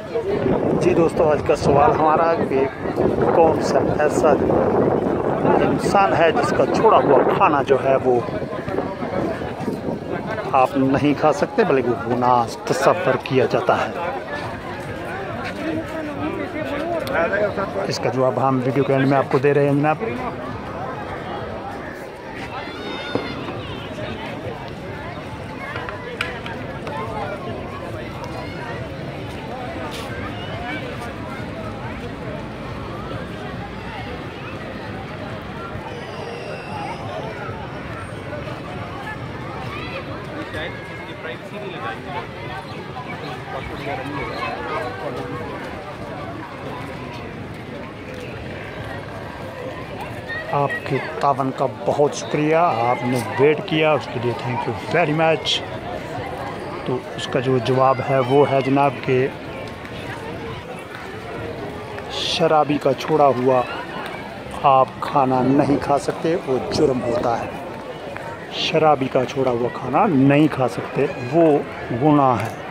जी दोस्तों, आज का सवाल हमारा कि कौन सा ऐसा इंसान है जिसका छोड़ा हुआ खाना जो है वो आप नहीं खा सकते बल्कि गुनाह तस्वर किया जाता है। इसका जवाब हम वीडियो के एंड में आपको दे रहे हैं जनाब। आपके तावन का बहुत शुक्रिया, आपने वेट किया उसके लिए थैंक यू वेरी मच। तो उसका जो जवाब है वो है जनाब कि शराबी का छोड़ा हुआ आप खाना नहीं खा सकते, वो जुर्म होता है। शराबी का छोड़ा हुआ खाना नहीं खा सकते, वो गुनाह है।